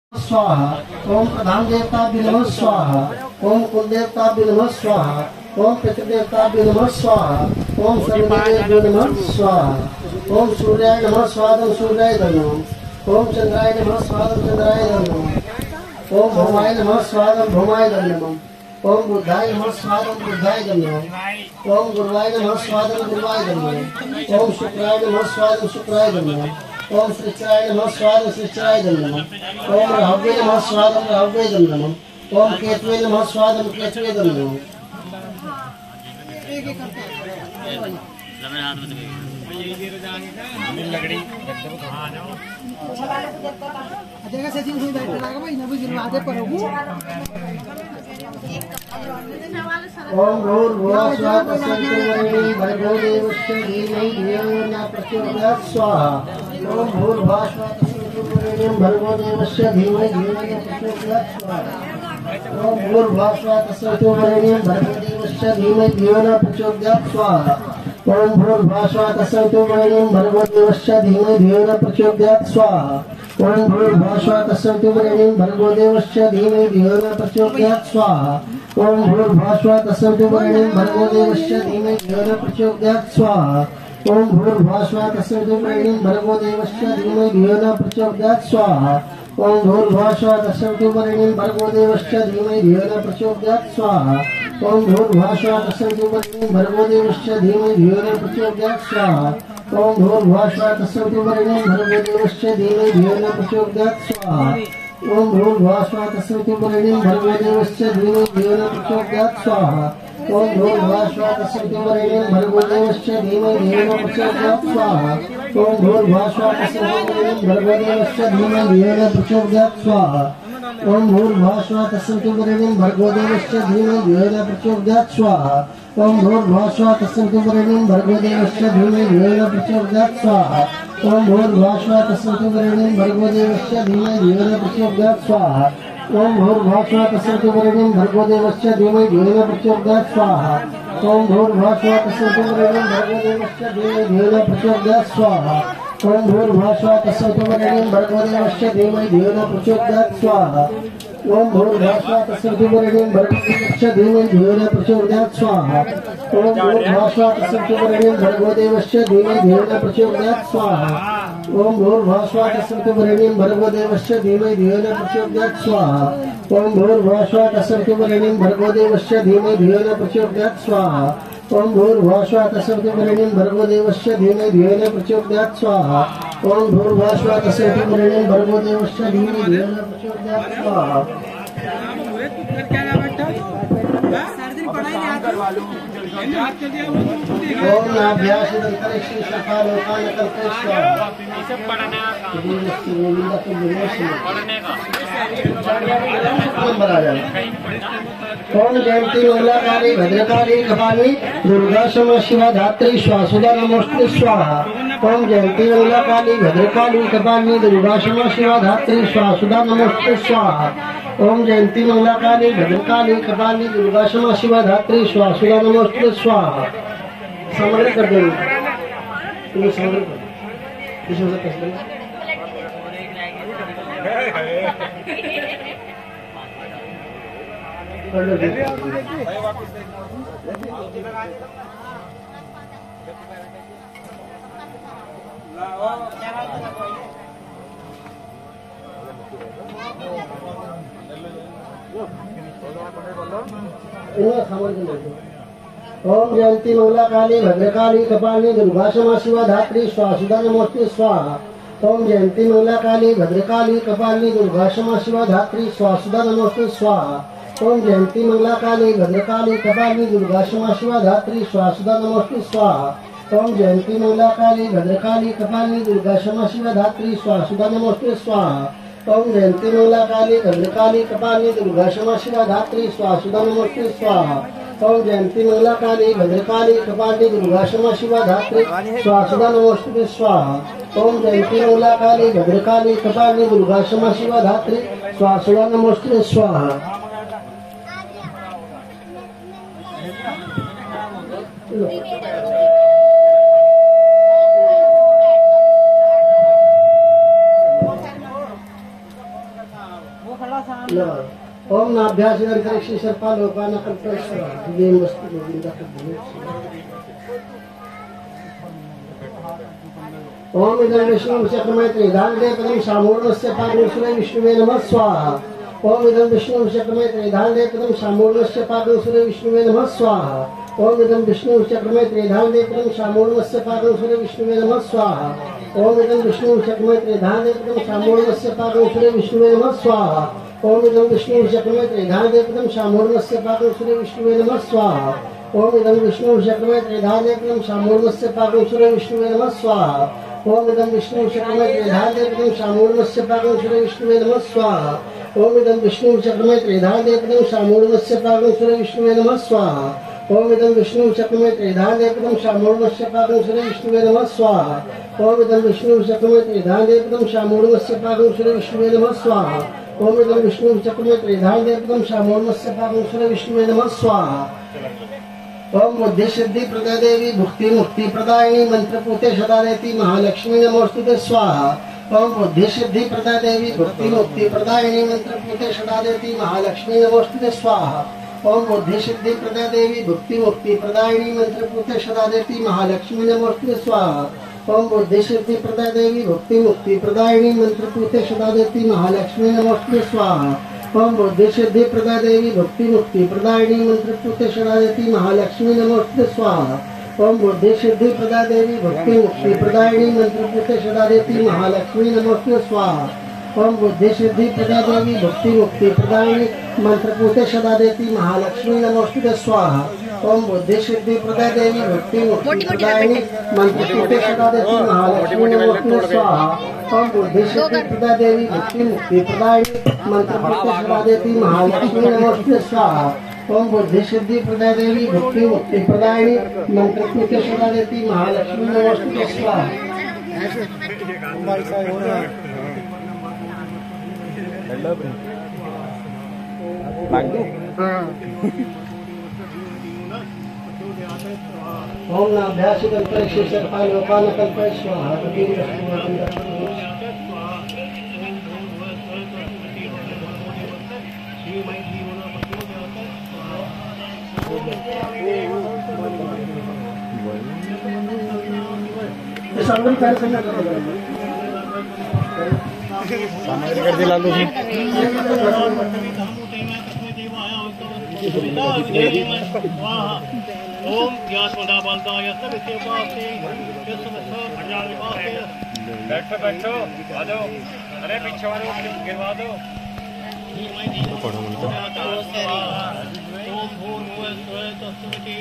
स्वाहा। ओम प्रधान देवता नमः स्वाहा। ओम कुल देवता नमः स्वाहा। ओम पितृदेवता नमः स्वाहा। ओम सर्वदेवेभ्यो नमः स्वाहा। ओम सूर्याय नमः स्वाहा सूर्याय नमः। ओम चंद्राय नमः स्वाहा चंद्राय नमः। ओम भौमाय नमः स्वाहा भौमाय नमः। ओम बुद्धाय नमः स्वाहा बुद्धाय नमः। ओम गुरुवाय नमः स्वाहा गुरुवाय नमः। ओम शुक्राय नमः स्वाहा शुक्राय नमः। ओम श्रीचराय नमः स्वाहा श्रीचराय नमः। ओम राहवे नमः स्वाहा राहवे नमः। ओम केतवे नमः स्वाहा केतवे नमः। ओम भूर्भुवः स्वः तत्सवितुर्वरेण्यं भर्गो देवस्य धीमहि धियो यो न प्रचोदयात् स्वाहा। ओम भूर्भुवः स्वः तत्सवितुर्वरेण्यं भर्गो देवस्य धीमहि धियो यो न प्रचोदयात् स्वाहा। ओम भूर्भुवः स्वः तत्सवितुर्वरेण्यं भर्गो देवस्य धीमहि धियो यो न प्रचोदयात् स्वाहा। ओम भूर्भुवः स्वः तत्सवितुर्वरेण्यं भर्गो देवस्य धीमहि धियो यो न प्रचोदयात् स्वाहा। ओम भूर्भुवः स्वः तत्सवितुर्वरेण्यं भर्गो देवस्य धीमहि धियो यो न प्रचोदयात् स्वाहा। ओम भूर्भुवः स्वः तत्सवितुर्वरेण्यं भर्गो देवस्य धीमहि धियो यो न प्रचोदयात् स्वाहा। ओम भूर्भुवः स्वः तत्सवितुर्वरेण्यं भर्गो देवस्य धीमहि धियो यो न प्रचोदयात् स्वाहा। ओम भूर्भुवः स्वः तत्सवितुर्वरेण्यं भर्गो देवस्य धीमहि धियो यो न प्रचोदयात् स्वाहा। ओम भूर्भुवः स्वः तत्सवितुर्वरेण्यं भर्गो देवस्य धीमहि धियो यो न प्रचोदयात् स्वाहा। ओम भूर्भुवः स्वः तत्सवितुर्वरेण्यं भर्गो देवस्य धीमहि धियो यो न प्रचोदयात् स्वाहा। ओम भूर्भुवः स्वः तत्सवितुर्वरेण्यं भर्गो देवस्य धीमहि धियो यो न प्रचोदयात् स्वाहा। ओम भूर्भुवः स्वः तत्सवितुर्वरेण्यं भर्गो देवस्य धीमहि धियो यो न प्रचोदयात् स्वाहा। ओम भूर्भुवः स्वः तत्सवितुर्वरेण्यं भर्गो देवस्य धीमहि धियो यो न प्रचोदयात् स्वाहा। ओम भूर्भुवः स्वः तत्सवितुर्वरेण्यं भर्गो देवस्य धीमहि धियो यो न प्रचोदयात् स्वाहा। ओम भूर्भुवः स्वः तत्सवितुर्वरेण्यं भर्गो देवस्य धीमहि धियो यो न प्रचोदयात् स्वाहा। ओम भूर्भुवः स्वः तत्सवितुर्वरेण्यं भर्गो देवस्य धीमहि धियो यो न प्रचोदयात् स्वाहा। ओम भूर्भुवः स्वः तत्सवितुर्वरेण्यं भर्गो देवस्य धीमहि धियो यो न प्रचोदयात् स्वाहा। ओम भूर्भुवः स्वः तत्सवितुर्वरेण्यं भर्गो देवस्य धीमहि धियो यो न प्रचोदयात् स्वाहा। ओम भूर्भुवः स्वः तत्सवितुर्वरेण्यं भर्गो देवस्य धीमहि धियो यो न प्रचोदयात् स्वाहा। ओम भूर्भुवः स्वः तत्सवितुर्वरेण्यं भर्गो देवस्य धीमहि धियो यो न प्रचोदयात् स्वाहा। ओम भूर्भुवः स्वः तत्सवितुर्वरेण्यं भर्गो देवस्य धीमहि धियो यो न प्रचोदयात् स्वाहा। ओम भूर्भुवः स्वः तत्सवितुर्वरेण्यं भर्गो देवस्य धीमहि धियो यो न प्रचोदयात् स्वाहा। ओम भूर्भुवः स्वः तत्सवितुर्वरेण्यं भर्गो देवस्य धीमहि धियो यो न प्रचोदयात् स्वाहा। ओम भूर्भुवः स्वः तत्सवितुर्वरेण्यं भर्गो देवस्य धीमहि धियो यो न प्रचोदयात् स्वाहा। ओम भूर्भुवः स्वः तत्सवितुर्वरेण्यं भर्गो देवस्य धीमहि धियो यो न प्रचोदयात् स्वाहा। ओम नाभ्यासदंतरिक्षं शफालोकान कल्पेश्वर नंबर आ जाए। ओम जयंती मंगलाकाली भद्रकाली कपाली दुर्गा क्षमा शिवा धात्री स्वासुदा नमोस्तुते स्वाहा। ओम जयंती मंगलाकाली भद्रकाली कपाली दुर्गा क्षमा शिवा धात्री स्वासुदा नमोस्तुते स्वाहा। ओम जयंती मंगलाकाली भद्रकाली कपाली दुर्गा क्षमा शिवा धात्री स्वासुदा नमोस्तुते स्वाहा। समग्र कर देंगे समग्र कर ओम जयंती मंगलाकाली भद्रकाली कपाली दुर्गा क्षमा शिवा धात्री स्वासुदा नमोस्तुते स्वाहा। ओम जयंती मंगलाकाली भद्रकाली कपाली दुर्गा क्षमा शिवा धात्री स्वासुदा नमोस्तुते स्वाहा। ओम जयंती मंगलाकाली भद्रकाली कपाली दुर्गा क्षमा शिवा धात्री स्वासुदा नमोस्तुते स्वाहा। ओम जयंती मंगलाकाली भद्रकाली कपाली दुर्गा क्षमा शिवा धात्री स्वासुदा नमोस्तुते स्वाहा। ओम जयंती मंगलाकाली भद्रकाली कपाली दुर्गा क्षमा शिवा धात्री स्वासुदा नमोस्तुते स्वाहा। ओम जयंती मंगलाकाली भद्रकाली कपाली दुर्गा क्षमा शिवा धात्री स्वासुदा नमोस्तुते स्वाहा। ओम जयंती मंगलाकाली भद्रकाली कपाली दुर्गा क्षमा शिवा धात्री स्वासुदा नमोस्तुते स्वाहा। ओम नाभ्यास अंतरिक्ष सर्पालोकान कल्पेश्वर ये वस्तु गोविंदा ओम इदं विष्णु चक्रमैत्री धान्ये पदं सामूर्णस्य पादोसुरे विष्णुवे नमः स्वाहा ओम इदं विष्णु चक्रमैत्री धान्ये पदं सामूर्णस्य पादोसुरे विष्णुवे नमः स्वाहा ओम इदं विष्णु चक्रमैत्री धान्ये पदं सामूर्णस्य पादोसुरे विष्णुवे नमः स्वाहा ओम इदं विष्णु चक्रमैत्री धान्ये पदं सामूर्णस्य पादोसुरे विष्णुवे नमः स्वाहा ओम इदं विष्णु चक्रमैत्री धान्ये पदं सामूर्णस्य पादोसुरे विष्णुवे नमः स्वाहा ओम इदं विष्णु चक्रमैत्री धान्ये पदं सामूर्णस्य पादोसुरे विष्णुवे नमः स्वाहा ओम इदं विष्णु चक्रमैत्री धान्ये पदं सामूर्णस्य पादोसुरे विष्णुवे नमः स्वाहा ओम इदं विष्णु चक्रमैत्री धान्ये पदं सामूर्णस्य पादोसुरे विष्णुवे नमः स्वाहा ओम इदं विष्णु चक्रमैत्री धान्ये पदं सामूर्णस्य पादोसुरे विष्णुवे नमः स्वाहा ओम इदं विष्णु चक्रमैत्री धान्ये पदं सामूर्णस्य पादोसुरे विष्णुवे नमः स्वाहा ओम इदं विष्णु चक्रमैत्री धान्ये पदं सामूर्णस्य पादोसुरे विष्णुवे नमः स्वाहा ओम बुद्धि सिद्धि प्रदा देवी भुक्ति मुक्ति प्रदायिनी मंत्रपूते सदा देती महालक्ष्मी नमोस्तुते स्वाहा ओम बुद्धि सिद्धि प्रदा देवी भुक्ति मुक्ति प्रदायिनी मंत्रपूते सदा देती महालक्ष्मी नमोस्तुते स्वाहा ओम बुद्धि सिद्धि प्रदा देवी भुक्ति मुक्ति प्रदायिनी मंत्रपूते सदा देती महालक्ष्मी नमोस्तुते स्वाहा ओम बुद्धि सिद्धि प्रदा देवी भुक्ति मुक्ति प्रदायिनी मंत्रपूते सदा देती महालक्ष्मी नमोस्तुते स्वाहा ओम बुद्धि सिद्धि प्रदा देवी भक्ति मुक्ति प्रदायिनी मंत्रपूते सदा देती महालक्ष्मी नमोस्तुते स्वाहा ओम बुद्धि सिद्धि प्रदा देवी भक्ति मुक्ति प्रदायिनी मंत्रपूते सदा देती महालक्ष्मी नमोस्तुते स्वाहा ओम बुद्धि सिद्धि प्रदा देवी भक्ति मुक्ति प्रदायिनी मंत्रपूते सदा देती महालक्ष्मी नमोस्तुते स्वाहा ओम बुद्धि सिद्धि प्रदा देवी भक्ति मुक्ति प्रदायिनी मंत्रपूते सदा देती महालक्ष्मी नमोस्तुते स्वाहा ओम बुद्धि सिद्धि प्रदा देवी भक्ति मुक्ति प्रदायिनी मंत्रपूते सदा देती महालक्ष्मी नमोस्तुते स्वाहा ओम बुद्धि सिद्धि प्रदा देवी भक्ति मुक्ति प्रदायिनी मंत्रपूते सदा देती महालक्ष्मी नमोस्तुते स्वाहा ओम नाभ्यास अंतरिक्ष सर्पालोकान कल्पेश्वर स्वाहा कर दिला लो ओम यासोदा बलदाय सविते पासे बैठो बैठो आ जाओ अरे पीछे वालों गिरवा दो ओम भूर्भुवः स्वः तत्सविति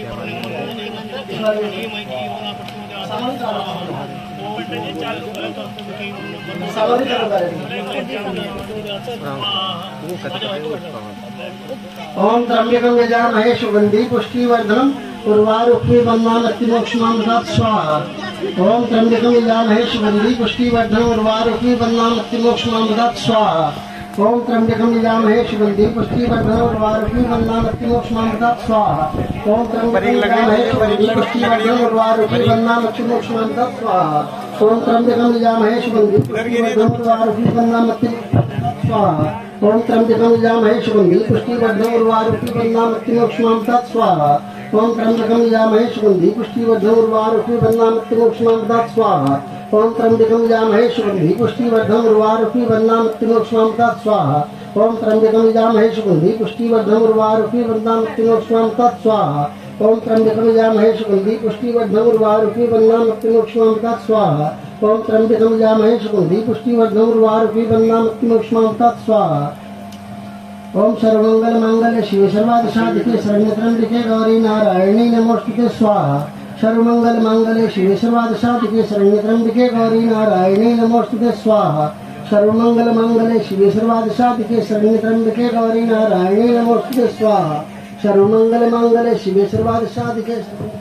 ओम त्र्यंबकं यजामहे सुगंधि पुष्टिवर्धनम् उर्वारुक्मी बन्नामत्तिमोक्षमामृतात् स्वाहा ओम त्र्यंबकं यजामहे सुगंधि पुष्टिवर्धनम् उर्वारुक्मी बन्नामत्तिमोक्षमामृतात् स्वाहा ओम त्र्यंबकं यजामहे सुगंधि पुष्टिवर्धनम् उर्वारुक्मी बन्नामत्तिमोक्षमामृतात् स्वाहा ओम त्र्यंबकं यजामहे सुगंधि पुष्टिवर्धनम् उर्वारुक्मी बन्नामत्तिमोक्षमामृतात् स्वाहा ओम त्र्यंबकं यजामहे सुगंधि पुष्टिवर्धनम् उर्वारुक्मी बन्नामत्तिमोक्षमामृतात् स्वाहा ओम त्र्यंबकं यजामहे सुगंधि पुष्टिवर्धनम् उर्वारुक्मी बन्नामत्तिमोक्षमामृतात् स्वाहा ओम त्र्यंबकं यजामहे सुगंधि पुष्टिवर्धनम् उर्वारुक्मी बन्नामत्तिमोक्षमामृतात् स्वाहा ओम त्र्यंबकं यजामहे सुगंधि पुष्टिवर्धनम् उर्वारुक्मी बन्नामत्तिमोक्षमामृतात् स्वाहा ओम त्र्यंबकं यजामहे सुगंधि पुष्टिवर्धनम् उर्वारुक्मी बन्नामत्तिमोक्षमामृतात् स्वाहा ओम त्र्यंबकं यजामहे सुगंधि पुष्टिवर्धनम् उर्वारुक्मी बन्नामत्तिमोक्षमामृतात् स्वाहा ओम त्र्यंबकं यजामहे सुगंधि पुष्टिवर्धनम् उर्वारुक्मी बन्नामत्तिमोक्षमामृतात् स्वाहा ओम सर्वमंगल मांगल्ये शिवे सर्वार्थसाधिके शरण्ये त्र्यंबके गौरी नारायणी नमोस्तुते स्वाहा सर्वमंगल मांगल्ये शिवे सर्वार्थसाधिके शरण्ये त्र्यंबके गौरी नारायणी नमोस्तुते स्वाहा सर्वमंगल मांगल्ये शिवे सर्वार्थसाधिके शरण्ये त्र्यंबके गौरी नारायणी नमोस्तुते स्वाहा सर्वमंगल मांगल्ये शिवे सर्वार्थसाधिके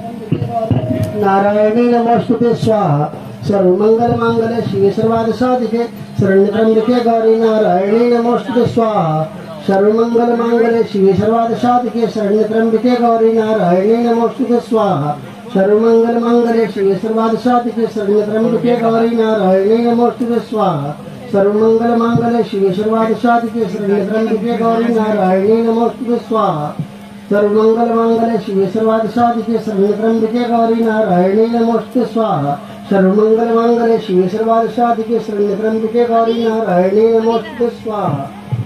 नारायणी नमोस्तुते स्वाहा सर्वमंगल मांगल्ये शिवे सर्वार्थसाधिके शरण्ये त्र्यंबके गौरी नारायणी नमोस्तुते स्वाहा सर्वमंगल मांगल्ये शिवे सर्वार्थसाधिके शरण्ये त्र्यंबके गौरी नारायणी नमोस्तुते स्वाहा सर्वमंगल मांगल्ये शिवे सर्वार्थसाधिके शरण्ये त्र्यंबके गौरी नारायणी नमोस्तुते स्वाहा सर्वमंगल मांगल्ये शिवे सर्वार्थसाधिके शरण्ये त्र्यंबके गौरी नारायणी नमोस्तुते स्वाहा। सर्वमंगल मांगल्ये शिवे सर्वार्थसाधिके शरण्ये त्र्यंबके गौरी नारायणी नमोस्तुते स्वाहा। सर्वमंगल मांगल्ये शिवे सर्वार्थसाधिके शरण्ये त्र्यंबके गौरी नारायणी नमोस्तुते स्वाहा।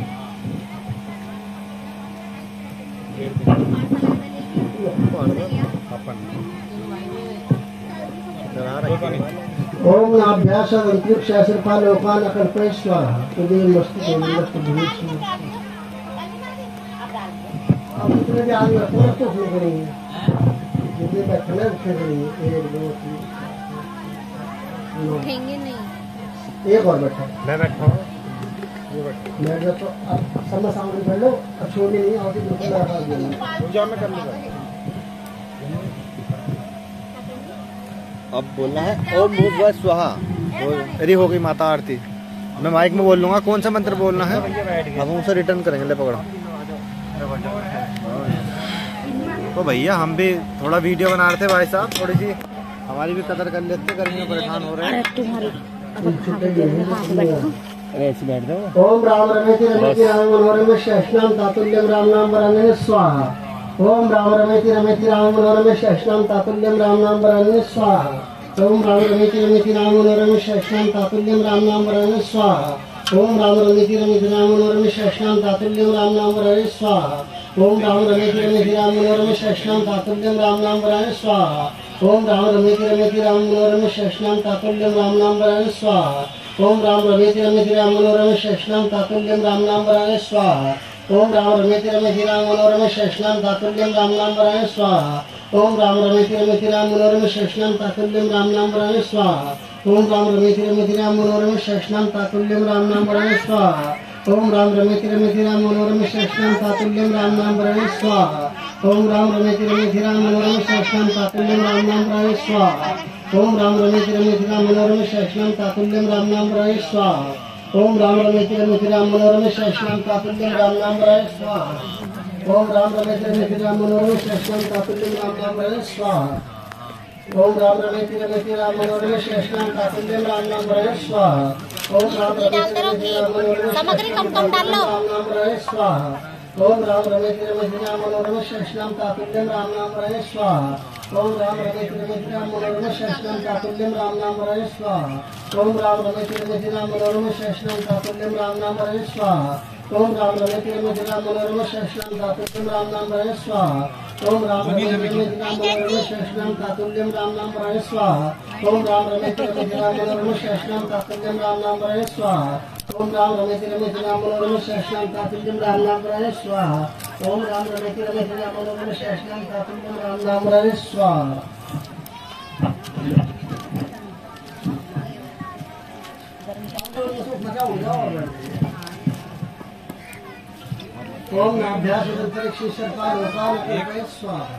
ओम नाभ्यास अंतरिक्ष शास्त्रपाल लोकान अकल्पय स्वाहा। तुझे मस्त अब इतने भी आगे पूरा तो हो करेंगे जितने बैठने उठने करेंगे 1 2 3 उठेंगे नहीं। एक और बैठा मैं बैठा हूँ मैं तो सब सामने कर लो छोड़नी नहीं आती बिल्कुल लगा देना जाओ मैं कर लूँगा। अब बोलना है ओम भूर्भुवः स्वाहा। अरे हो गई माता आरती। मैं माइक में बोल लूँगा कौन सा मंत्र बोलना है अब हम उसे रिटर्न करेंगे। ले पकड़ो। तो भैया हम भी थोड़ा वीडियो बना रहे थे भाई साहब, थोड़ी सी हमारी भी कदर कर लेते, गर्मी में परेशान हो रहे हैं। ऐसे बैठ जाओ। ओम राम रमेति रमेति राम मनोरमे शेषनाम तातुल्यम राम नाम वरान्य स्वाहा। ओम राम रमेति रमेति राम मनोरमे शेषनाम तातुल्यम राम नाम वरान्य स्वाहा। ओम राम रमेति रमेति राम मनोरमे शेषनाम तातुल्यम राम नाम वरान्य स्वाहा। ओम राम रमेति रमेति राम मनोरमे शेषनाम तातुल्यम राम नाम वरान्य स्वाहा। ओम राम रमेति रमेति राम मनोरमे शेषनाम तातुल्यम राम नाम वरान्य स्वाहा। ओम राम रमेति रमेति राम मनोरमे शेषनाम तातुल्यम राम नाम वरान्य स्वाहा। ओम राम रमेति रमेति राम मनोरमे शेषनाम तातुल्यम राम नाम वरान्य स्वाहा। ओम राम रमेति रमेति राम मनोरमे शेषनाम तातुल्यम राम नाम वरान्य स्वाहा। ओम राम रमेति रमेति राम मनोरमे शेषनाम तातुल्यम राम नाम वरान्य स्वाहा। ओम राम रमेति रमेति राम मनोरमे शेषनाम तातुल्यम राम नाम वरान्य स्वाहा। ओम राम रमेति रमेति राम मनोरमे शेषनाम तातुल्यम राम नाम वरान्य स्वाहा। ओम राम रमेति रमेति राम मनोरमे शेषनाम तातुल्यम राम नाम वरान्य स्वाहा। ओम राम रमेति रमेति राम मनोरमे शेषनाम तातुल्यम राम नाम वरान्य स्वाहा। ओम राम रमेति रमेति राम मनोरमे शेषनाम तातुल्यम राम नाम वरान्य स्वाहा। ओम राम रमेति रमेति राम मनोरमे शेषनाम तातुल्यम राम नाम वरान्य स्वाहा। ओम राम रमेति रमेति राम मनोरमे शेषनाम तातुल्यम राम नाम वरान्य स्वाहा। ओम राम रमेति रमेति राम मनोरमे सामग्री कम डाल लो। राम नाम वरान्य स्वाहा। ओम राम रमेति रमेति राम मनोरमे शेषनाम तातुल्यम राम नाम वरान्य स्वाहा। ओम राम रमेति रमेति राम मनोरमे शेषनाम तातुल्यम राम नाम वरान्य स्वाहा। ओम राम रमेति रमेति राम मनोरमे शेषनाम तातुल्यम राम नाम वरान्य स्वाहा। ओम राम रमेति रमेति राम मनोरमे शेषनाम तातुल्यम राम नाम वरान्य स्वाहा। ओम राम रमेति रमेति राम मनोरमे शेषनाम तातुल्यम राम नाम वरान्य स्वाहा। ओम राम रमेति रमेति राम मनोरमे शेषनाम तातुल्यम राम नाम वरान्य स्वाहा। ओम राम रमेति रमेति राम मनोरमे शेषनाम तातुल्यम राम नाम वरान्य स्वाहा। ओम राम रमेति रमेति राम मनोरमे शेषनाम तातुल्यम राम नाम वरान्य स्वाहा। ओम नाभ्यास अंतरिक्ष सर्पाल लोकान अकल्पय स्वाहा।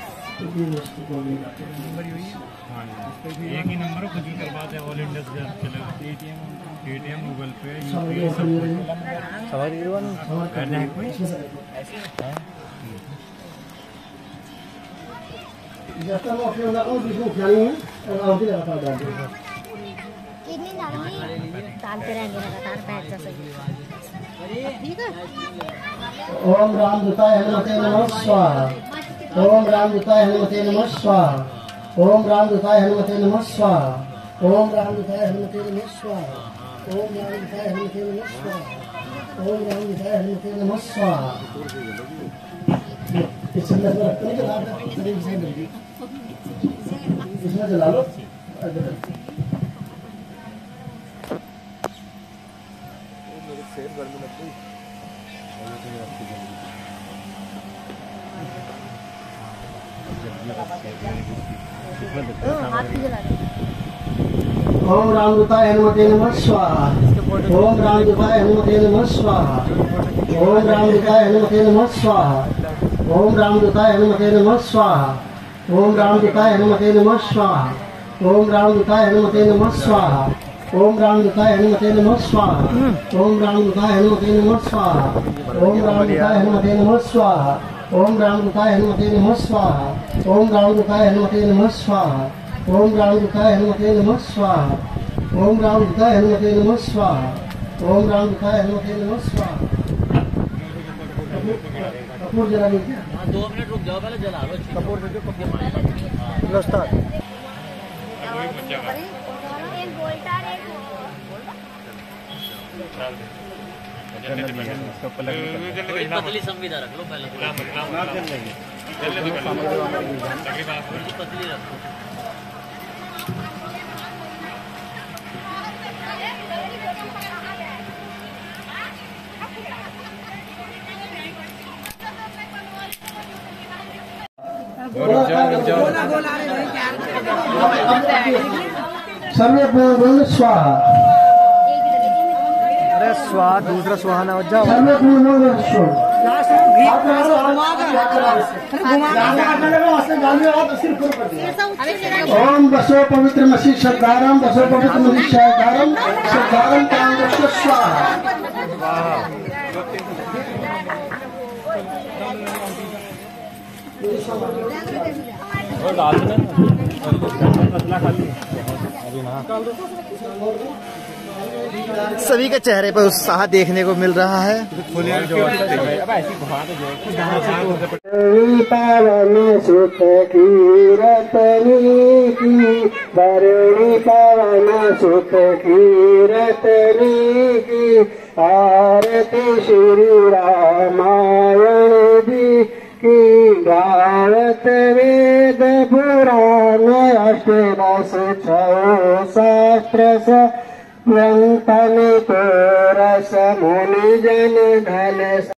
एक ही नंबर कुछ भी करवाते हैं ऑल इंडिया से चलेगा। पेटीएम गूगल पे यूपीआई सब करना है कोई जब तक वो अपने लगा जिसको खानी है और आउट लगातार डाल दो। कितनी डालनी डालते रहेंगे लगातार बैठ जा सही। ठीक है। ओम राम दूताय हनुमते नमः स्वाहा। ओम राम दूताय हनुमते नमः स्वाहा। ओम राम दूताय हनुमते नमः स्वाहा। ओम राम दूताय हनुमते नमः स्वाहा। ओम राम दूताय हनुमते नमः स्वाहा। ओम राम दूताय हनुमते नमः स्वाहा। इस संदर्भ में रखते हैं जला दो इसमें जला लो। ओम रामदूताय हनुमते नमः स्वाहा। ओम रामदूताय हनुमते नमः स्वाहा। ओम रामदूताय हनुमते नमः स्वाहा। ओम रामदूताय हनुमते नमः स्वाहा। ओम रामदूताय हनुमते नमः स्वाहा। ओम रामदूताय हनुमते नमः स्वाहा। ओम रामदूताय हनुमते नमः स्वाहा। ओम रामदूताय हनुमते नमः स्वाहा। ओम रामदूताय हनुमते नमः स्वाहा। ओम रामदूताय हनुमते नमः स्वाहा। ओम रामदूताय हनुमते नमः स्वाहा। ओम रामदूताय हनुमते नमः स्वाहा। ओम रामदूताय हनुमते नमः स्वाहा। ओम राम दिखाए हनुमते नमः स्वाहा। कपूर जला लो क्या? 2 मिनट रुक जाओ, पहले जला लो। कपूर दे दो, कपूर लो स्टार्ट। एक बोल्टा एक पतली संविदा रख लो पहले। पतली रखो। सर्वे पूर्ण स्वाहा। अरे स्वाहा दूसरा सुहा ना हो जाओ। सर्वे पूर्ण स्वाहा। ओम बसो पवित्र मसी श्रद्धारम बसो पवित्र मसी श्रद्धारम श्रद्धारम कांग्रेस स्वाहा। सभी के चेहरे पर उत्साह देखने को मिल रहा है। पावन सुख की रतनी की बरणी पावन सुख की रतनी की आरती श्री रामायण जी की गावत वेद पुराण अष्टदश शास्त्र ग्रंथन को रस मुनि जन धन